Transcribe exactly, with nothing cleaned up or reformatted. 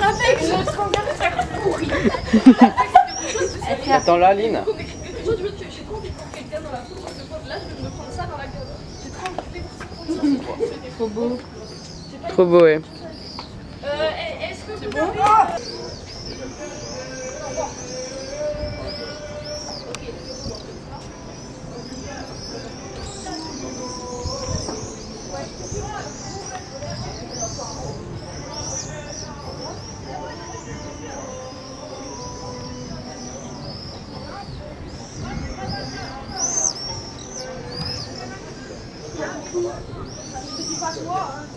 Attends là, Aline. Trop beau. Trop beau, ouais. Euh, est-ce que vous avez... Pas toi, hein.